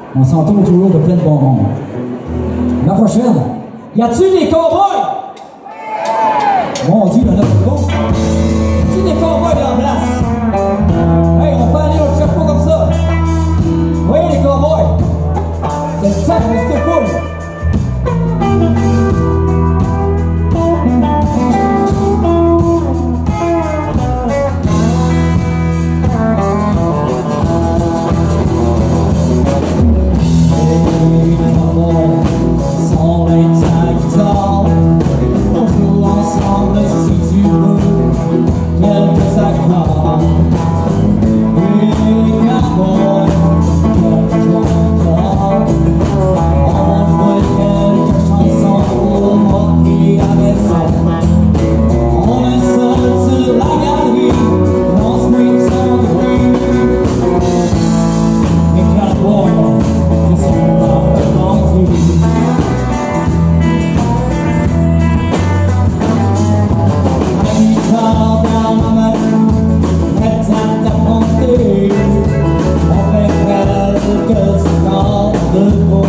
On s'entoure toujours de plein de bons mondes. La prochaine. Y a-t-il des cowboys? Mon Dieu, il y en a beaucoup. Y a-t-il des cowboys dans la place? Hey, on peut aller au chapeau comme ça. Oui, les cowboys. C'est ça, restez cool. The